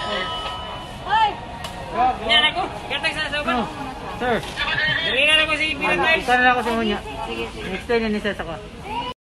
Hoy! Yan ako. Gatag sa soban. Sir, Dali na ako si Pinatay. isa na lang ako sa inyo. Sige, sige. Next time yan isa sa ko.